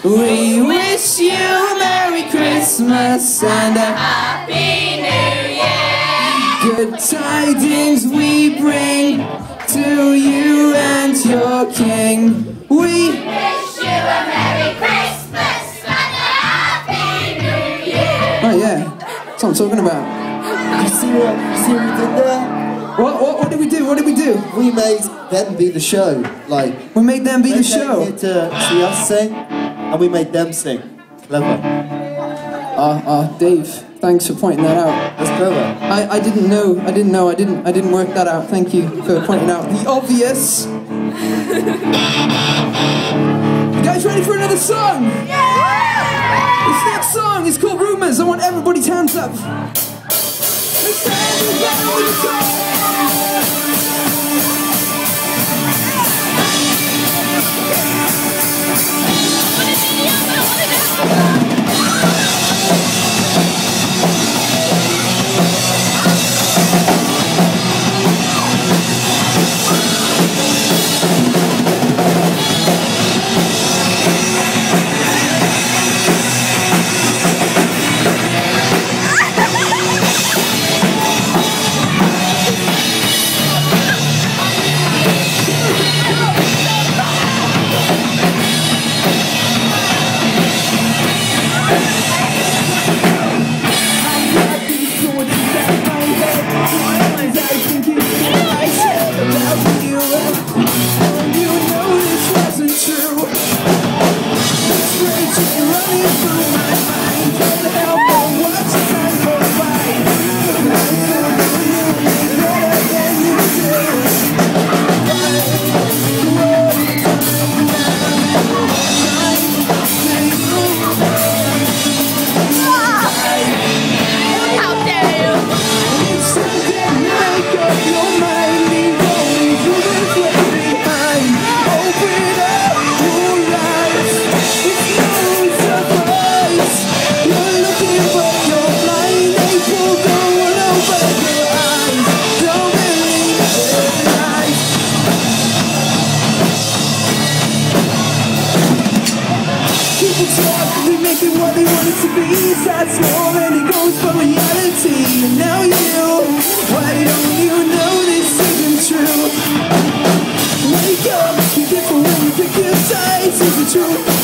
We wish you a Merry Christmas and a Happy New Year. good tidings we bring to you and your King. We wish you a Merry Christmas and a Happy New Year. Oh yeah, that's what I'm talking about. You see what we did there? What did we do? What did we do? We made them be the show. Like, We made them be the they show. came here to see us sing, and we made them sing. Clever. Dave, thanks for pointing that out. That's clever. I didn't know. I didn't work that out. Thank you for pointing out the obvious. You guys ready for another song? Yeah! This next song is called Rumours. I want everybody's hands up. Let's stand together with the song. We make it what they want it to be. Sad small and it goes for reality. And now why don't you know this isn't true? Wake up, be different when you pick your sides. Is it true?